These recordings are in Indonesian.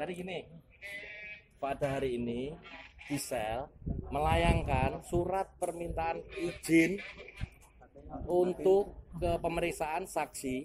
Jadi gini, pada hari ini Gisel melayangkan surat permintaan izin untuk ke pemeriksaan saksi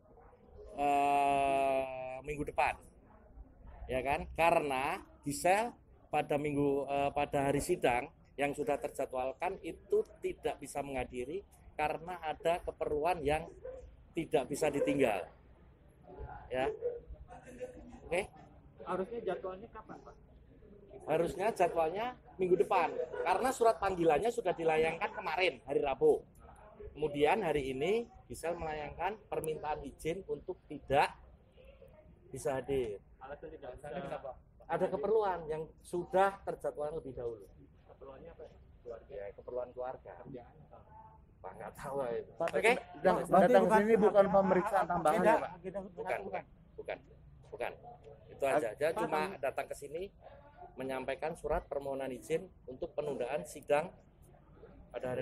minggu depan, ya kan? Karena Gisel pada hari sidang yang sudah terjadwalkan itu tidak bisa menghadiri karena ada keperluan yang tidak bisa ditinggal, ya. Oke? Harusnya jadwalnya kapan, Pak? Harusnya jadwalnya minggu depan karena surat panggilannya sudah dilayangkan kemarin hari Rabu. Kemudian hari ini Gisel melayangkan permintaan izin untuk tidak bisa hadir. Alasan tidak bisa. Ada keperluan yang sudah terjadwal lebih dahulu. Keperluannya apa? Keluarga. Ya, keperluan keluarga. Kerjaan. Pak nggak tahu itu. Oke? Datang ke sini bukan pemeriksaan tambahan ya, Pak? Bukan. Itu aja. Dia cuma datang ke sini menyampaikan surat permohonan izin untuk penundaan sidang pada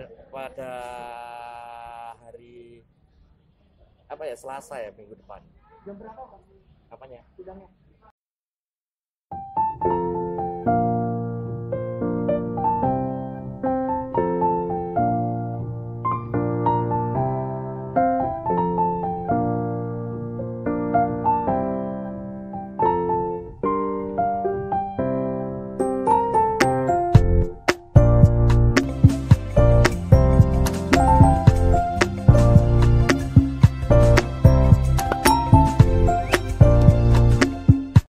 hari apa ya, Selasa ya, minggu depan. Jam berapa, Pak?